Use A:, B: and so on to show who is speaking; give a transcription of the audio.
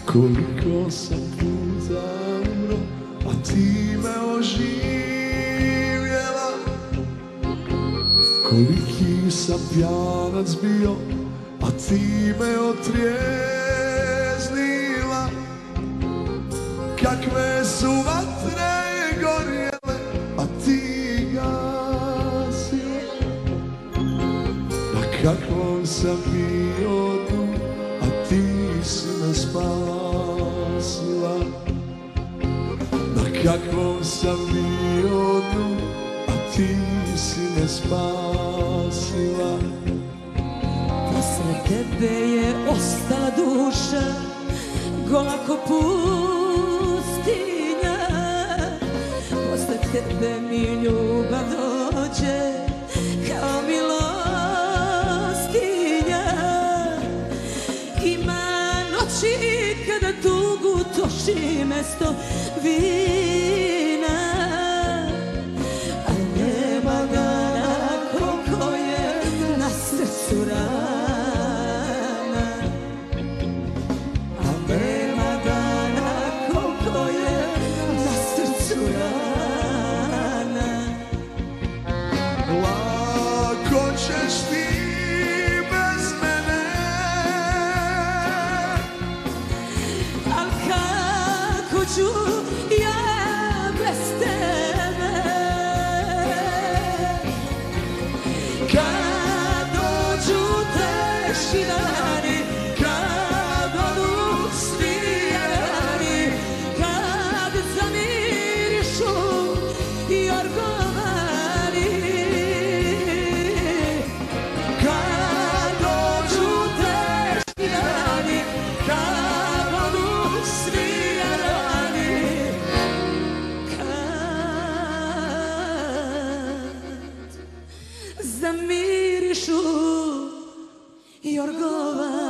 A: Koliko sam puta umro, a ti me oživjela. Koliki sam pjanac bio, a ti me otrijeznila. Kakve su vatre gorjele, a ti gasila. Na kakvom sam bio dnu, a ti si me spasila. Na kakvom sam bio dnu, a ti si me spasila.
B: Posle tebe je ostala duša gola ko pustinja. Posle tebe mi ljubav dođe kao milostinja. Ima noći kada tugu toši mesto vina, a nema dana koliko je na srcu rana. A nema dana koliko je na srcu rana.
A: Lako ćeš ti bez mene,
B: Al kako ću ja bez tebe? Kad dođu teški dani, kad odu svi rani, kad zamirišu jorgovani. Kad dođu teški dani, kad odu svi rani, kad zamirišu jorgovani.